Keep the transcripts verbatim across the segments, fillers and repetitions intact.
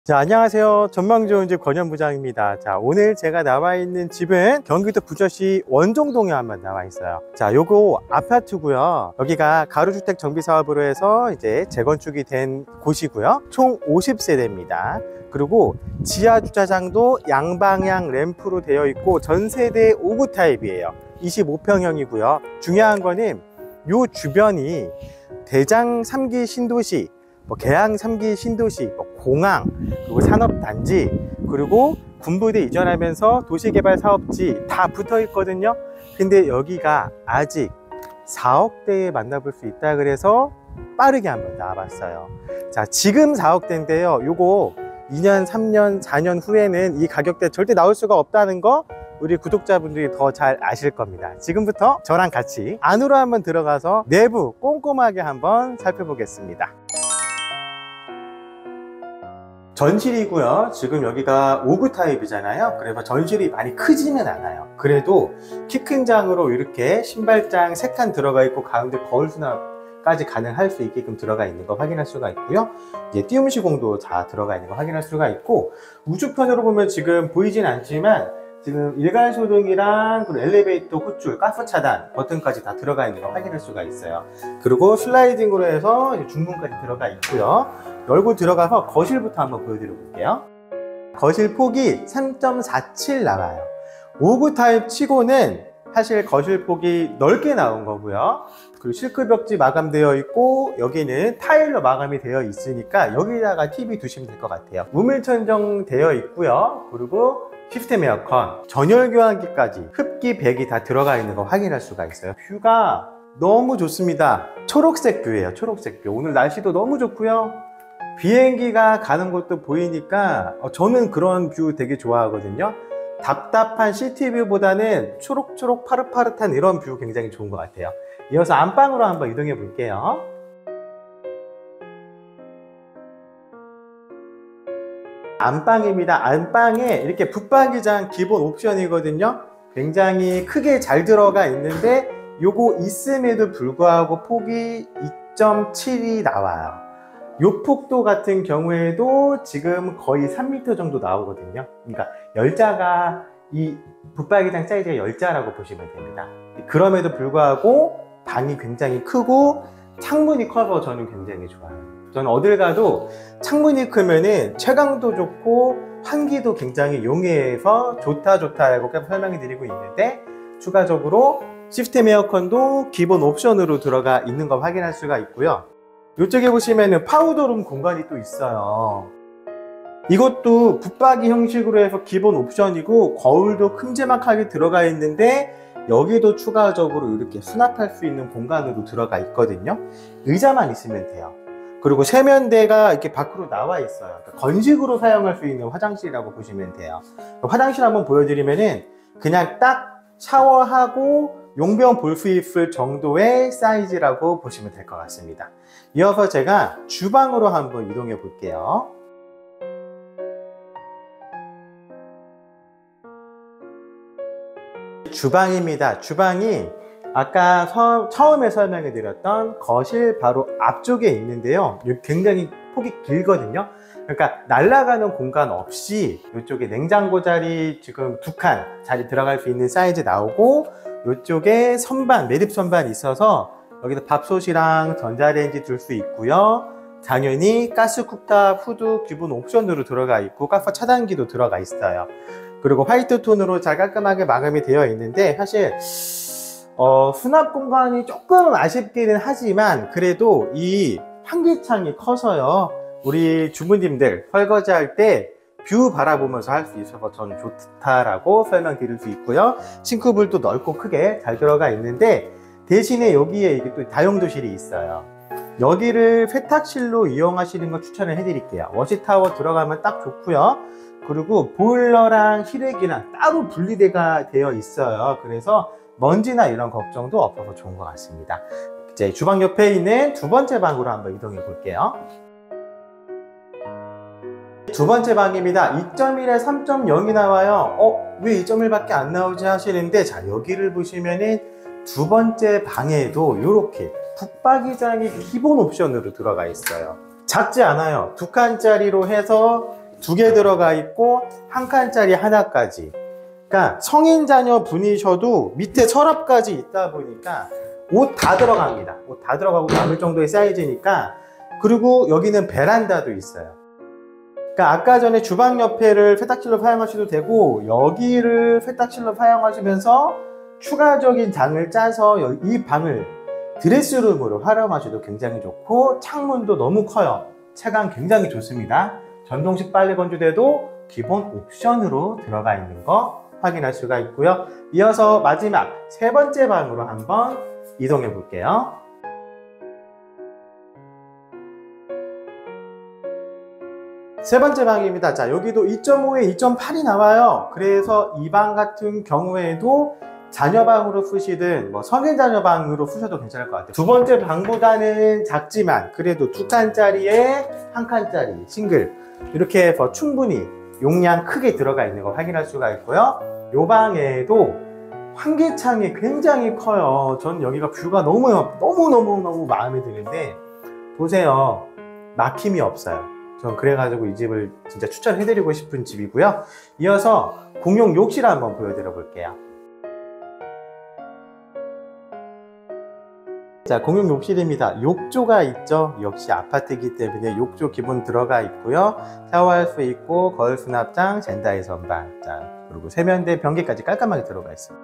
자, 안녕하세요. 전망 좋은 집 권현부장입니다. 자, 오늘 제가 나와 있는 집은 경기도 부천시 원종동에 한번 나와 있어요. 자, 요거 아파트고요. 여기가 가로주택 정비 사업으로 해서 이제 재건축이 된 곳이고요. 총 오십 세대입니다. 그리고 지하 주차장도 양방향 램프로 되어 있고 전세대 오 구 타입이에요. 이십오 평형이고요. 중요한 거는 요 주변이 대장 삼 기 신도시, 뭐 계양 삼 기 신도시, 뭐 공항, 그리고 산업단지, 그리고 군부대 이전하면서 도시개발 사업지 다 붙어 있거든요. 근데 여기가 아직 사억대에 만나볼 수 있다 그래서 빠르게 한번 나와봤어요. 자, 지금 사억대인데요. 요거 이 년, 삼 년, 사 년 후에는 이 가격대 절대 나올 수가 없다는 거 우리 구독자분들이 더 잘 아실 겁니다. 지금부터 저랑 같이 안으로 한번 들어가서 내부 꼼꼼하게 한번 살펴보겠습니다. 전실이고요. 지금 여기가 오 구 타입이잖아요. 그래서 전실이 많이 크지는 않아요. 그래도 키 큰 장으로 이렇게 신발장 세 칸 들어가 있고 가운데 거울 수납까지 가능할 수 있게끔 들어가 있는 거 확인할 수가 있고요. 이제 띄움 시공도 다 들어가 있는 거 확인할 수가 있고, 우주편으로 보면 지금 보이진 않지만 지금 일괄 소등이랑 그리고 엘리베이터 호출, 가스 차단 버튼까지 다 들어가 있는 거 확인할 수가 있어요. 그리고 슬라이딩으로 해서 중문까지 들어가 있고요. 열고 들어가서 거실부터 한번 보여드려 볼게요. 거실 폭이 삼 점 사칠 나와요. 오 구 타입 치고는 사실 거실 폭이 넓게 나온 거고요. 그리고 실크 벽지 마감되어 있고 여기는 타일로 마감이 되어 있으니까 여기다가 티비 두시면 될 것 같아요. 우물천정 되어 있고요. 그리고 시스템 에어컨, 전열 교환기까지 흡기 백이 다 들어가 있는 거 확인할 수가 있어요. 뷰가 너무 좋습니다. 초록색 뷰예요. 초록색 뷰. 오늘 날씨도 너무 좋고요. 비행기가 가는 것도 보이니까 저는 그런 뷰 되게 좋아하거든요. 답답한 시티뷰보다는 초록초록 파릇파릇한 이런 뷰 굉장히 좋은 것 같아요. 이어서 안방으로 한번 이동해 볼게요. 안방입니다. 안방에 이렇게 붙박이장 기본 옵션이거든요. 굉장히 크게 잘 들어가 있는데 요거 있음에도 불구하고 폭이 이 점 칠이 나와요. 요 폭도 같은 경우에도 지금 거의 삼 미터 정도 나오거든요. 그러니까 열자가 이 붙박이장 사이즈가 열자라고 보시면 됩니다. 그럼에도 불구하고 방이 굉장히 크고 창문이 커서 저는 굉장히 좋아요. 저는 어딜 가도 창문이 크면은 채광도 좋고 환기도 굉장히 용이해서 좋다 좋다라고 설명해 드리고 있는데, 추가적으로 시스템 에어컨도 기본 옵션으로 들어가 있는 거 확인할 수가 있고요. 이쪽에 보시면은 파우더룸 공간이 또 있어요. 이것도 붙박이 형식으로 해서 기본 옵션이고 거울도 큼지막하게 들어가 있는데 여기도 추가적으로 이렇게 수납할 수 있는 공간으로 들어가 있거든요. 의자만 있으면 돼요. 그리고 세면대가 이렇게 밖으로 나와 있어요. 그러니까 건식으로 사용할 수 있는 화장실이라고 보시면 돼요. 화장실 한번 보여드리면은 그냥 딱 샤워하고 용변 볼 수 있을 정도의 사이즈라고 보시면 될 것 같습니다. 이어서 제가 주방으로 한번 이동해 볼게요. 주방입니다. 주방이 아까 서, 처음에 설명해 드렸던 거실 바로 앞쪽에 있는데요. 굉장히 폭이 길거든요. 그러니까 날아가는 공간 없이 이쪽에 냉장고 자리 지금 두 칸 자리 들어갈 수 있는 사이즈 나오고, 이쪽에 선반, 매립 선반이 있어서 여기다 밥솥이랑 전자레인지 둘 수 있고요. 당연히 가스 쿡탑, 후드 기본 옵션으로 들어가 있고 가스 차단기도 들어가 있어요. 그리고 화이트 톤으로 잘 깔끔하게 마감이 되어 있는데, 사실 어, 수납 공간이 조금 아쉽기는 하지만 그래도 이 환기창이 커서요, 우리 주부님들 설거지 할 때 뷰 바라보면서 할 수 있어서 저는 좋다라고 설명드릴 수 있고요. 싱크볼도 넓고 크게 잘 들어가 있는데, 대신에 여기에 이게 또 다용도실이 있어요. 여기를 세탁실로 이용하시는 거 추천을 해드릴게요. 워시타워 들어가면 딱 좋고요. 그리고 보일러랑 실외기랑 따로 분리대가 되어 있어요. 그래서 먼지나 이런 걱정도 없어서 좋은 것 같습니다. 이제 주방 옆에 있는 두 번째 방으로 한번 이동해 볼게요. 두 번째 방입니다. 이 점 일에 삼 점 영이 나와요. 어? 왜 이 점 일밖에 안 나오지 하시는데, 자, 여기를 보시면은 두 번째 방에도 이렇게 붙박이장이 기본 옵션으로 들어가 있어요. 작지 않아요. 두 칸짜리로 해서 두 개 들어가 있고 한 칸짜리 하나까지. 그러니까 성인 자녀 분이셔도 밑에 서랍까지 있다 보니까 옷 다 들어갑니다. 옷 다 들어가고 남을 정도의 사이즈니까. 그리고 여기는 베란다도 있어요. 그러니까 아까 전에 주방 옆에를 세탁실로 사용하셔도 되고 여기를 세탁실로 사용하시면서 추가적인 장을 짜서 이 방을 드레스룸으로 활용하셔도 굉장히 좋고 창문도 너무 커요. 채광 굉장히 좋습니다. 전동식 빨래 건조대도 기본 옵션으로 들어가 있는 거 확인할 수가 있고요. 이어서 마지막 세 번째 방으로 한번 이동해 볼게요. 세 번째 방입니다. 자, 여기도 이 점 오에 이 점 팔이 나와요. 그래서 이 방 같은 경우에도 자녀방으로 쓰시든 뭐 성인 자녀방으로 쓰셔도 괜찮을 것 같아요. 두 번째 방보다는 작지만 그래도 두 칸짜리에 한 칸짜리 싱글 이렇게 해서 충분히 용량 크게 들어가 있는 거 확인할 수가 있고요. 이 방에도 환기창이 굉장히 커요. 전 여기가 뷰가 너무 너무 너무 너무 마음에 드는데 보세요. 막힘이 없어요. 전 그래가지고 이 집을 진짜 추천해드리고 싶은 집이고요. 이어서 공용 욕실 한번 보여드려 볼게요. 자, 공용 욕실입니다. 욕조가 있죠. 역시 아파트이기 때문에 욕조 기본 들어가 있고요. 샤워할 수 있고 거울 수납장, 젠다이 선반, 자, 그리고 세면대, 변기까지 깔끔하게 들어가 있습니다.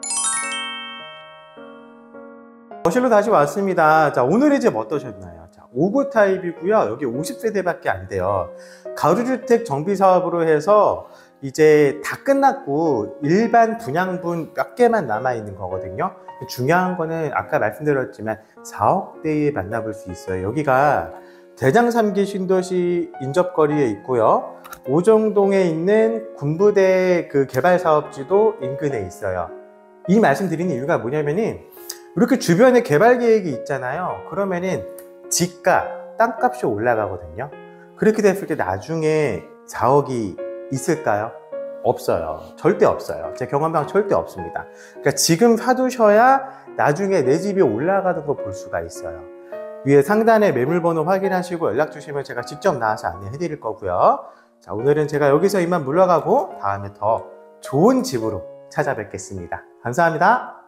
거실로 다시 왔습니다. 자, 오늘의 집 어떠셨나요? 자, 오 구 타입이고요. 여기 오십 세대밖에 안 돼요. 가로주택 정비 사업으로 해서 이제 다 끝났고 일반 분양분 몇 개만 남아 있는 거거든요. 중요한 거는 아까 말씀드렸지만 사억대에 만나볼 수 있어요. 여기가 대장 삼 기 신도시 인접거리에 있고요. 오정동에 있는 군부대 그 개발 사업지도 인근에 있어요. 이 말씀 드리는 이유가 뭐냐면은 이렇게 주변에 개발 계획이 있잖아요. 그러면은 집가, 땅값이 올라가거든요. 그렇게 됐을 때 나중에 사억이 있을까요? 없어요. 절대 없어요. 제 경험상 절대 없습니다. 그러니까 지금 사두셔야 나중에 내 집이 올라가는 거 볼 수가 있어요. 위에 상단에 매물번호 확인하시고 연락 주시면 제가 직접 나와서 안내해 드릴 거고요. 자, 오늘은 제가 여기서 이만 물러가고 다음에 더 좋은 집으로 찾아뵙겠습니다. 감사합니다.